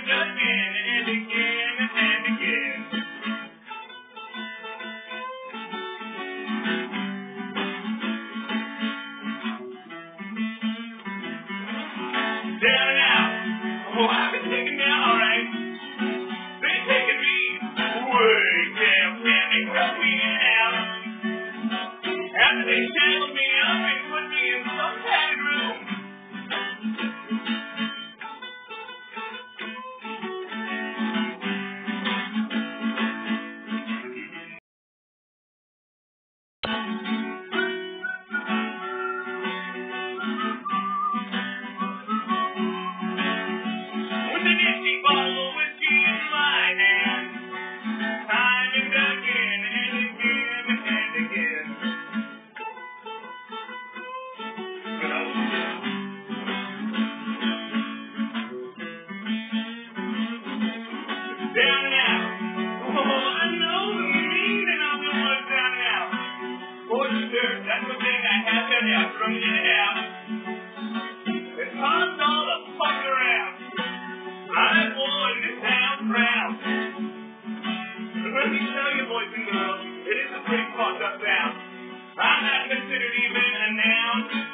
again and again and again. Down and out. Oh, I've been taking me out, alright. They taking me way down and they cut me out. After they shackled me up and put me in some padded room. With an empty bottle of whiskey in my hand, time and again and again and again. Down and out. Oh, I know the meaning of the word down and out. For sure, that's the thing I have to have from in and out. It's hard all the fuck around. I won this town proud. Let me tell you, boys and girls, it is a pretty fucked up sound. I'm not considered even a noun.